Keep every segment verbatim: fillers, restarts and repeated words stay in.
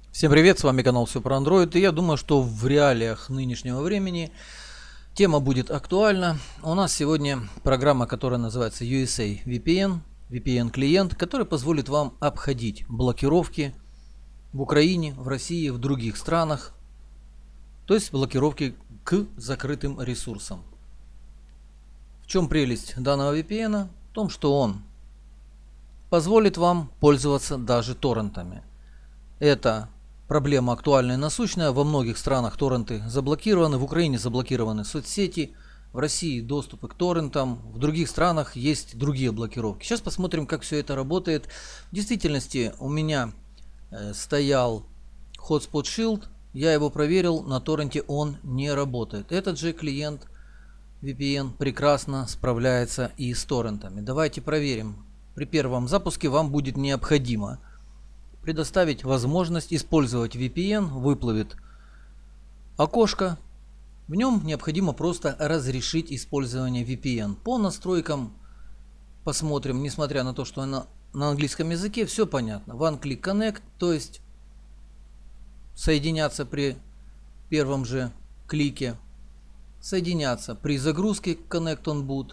Всем привет, с вами канал Все про Android, и я думаю, что в реалиях нынешнего времени тема будет актуальна. У нас сегодня программа, которая называется ю эс эй ви пи эн, ви пи эн клиент, который позволит вам обходить блокировки в Украине, в России, в других странах, то есть блокировки к закрытым ресурсам. В чем прелесть данного ви пи эн? В том, что он позволит вам пользоваться даже торрентами. Это проблема актуальная и насущная. Во многих странах торренты заблокированы. В Украине заблокированы соцсети. В России доступы к торрентам. В других странах есть другие блокировки. Сейчас посмотрим, как все это работает. В действительности у меня э, стоял Hotspot Shield. Я его проверил. На торренте он не работает. Этот же клиент ви пи эн прекрасно справляется и с торрентами. Давайте проверим. При первом запуске вам будет необходимо предоставить возможность использовать ви пи эн. Выплывет окошко. В нем необходимо просто разрешить использование ви пи эн. По настройкам посмотрим, несмотря на то, что на, на английском языке все понятно. One Click Connect, то есть соединяться при первом же клике. Соединяться при загрузке Connect on Boot.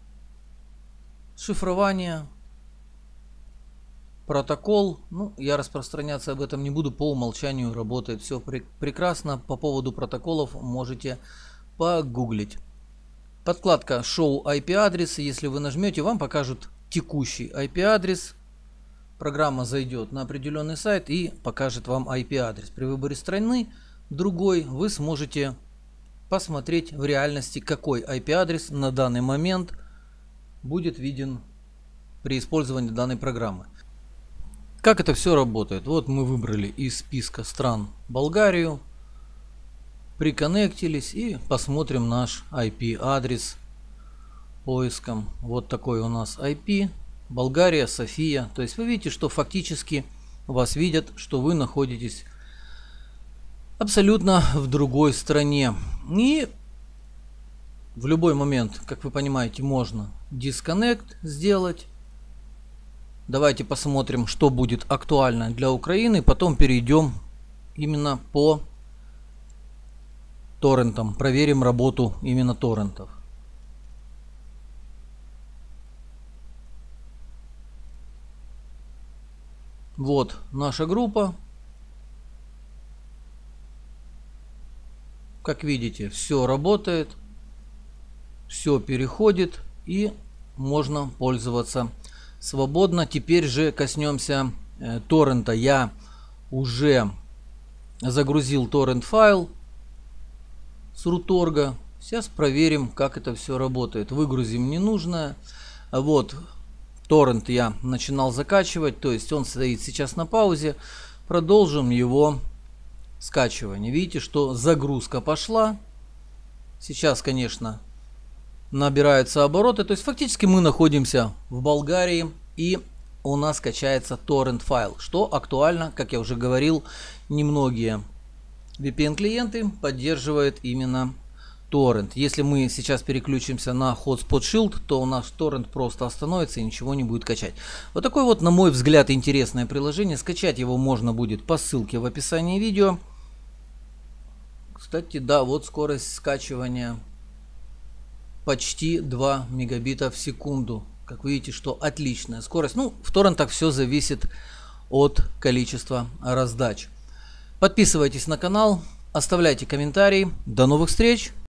Шифрование. Протокол, ну, я распространяться об этом не буду, по умолчанию работает все пре прекрасно. По поводу протоколов можете погуглить. Подкладка Show ай пи адрес, если вы нажмете, вам покажут текущий ай пи адрес. Программа зайдет на определенный сайт и покажет вам ай пи адрес. При выборе страны другой вы сможете посмотреть в реальности, какой ай пи адрес на данный момент будет виден при использовании данной программы. Как это все работает? Вот мы выбрали из списка стран Болгарию, приконнектились и посмотрим наш ай пи адрес поиском. Вот такой у нас ай пи. Болгария, София. То есть вы видите, что фактически вас видят, что вы находитесь абсолютно в другой стране. И в любой момент, как вы понимаете, можно дисконнект сделать. Давайте посмотрим, что будет актуально для Украины. Потом перейдем именно по торрентам. Проверим работу именно торрентов. Вот наша группа. Как видите, все работает. Все переходит. И можно пользоваться свободно. Теперь же коснемся э, торрента. Я уже загрузил торрент файл с руторга. Сейчас проверим, как это все работает. Выгрузим ненужное. Вот торрент я начинал закачивать, то есть он стоит сейчас на паузе. Продолжим его скачивание. Видите, что загрузка пошла. Сейчас, конечно, набираются обороты, то есть фактически мы находимся в Болгарии и у нас качается торрент файл, что актуально, как я уже говорил, немногие ви пи эн клиенты поддерживают именно торрент. Если мы сейчас переключимся на Hotspot Shield, то у нас торрент просто остановится и ничего не будет качать. Вот такое вот, на мой взгляд, интересное приложение. Скачать его можно будет по ссылке в описании видео. Кстати, да, вот скорость скачивания почти два мегабита в секунду. Как видите, что отличная скорость. Ну, в торрентах все зависит от количества раздач. Подписывайтесь на канал, оставляйте комментарии. До новых встреч!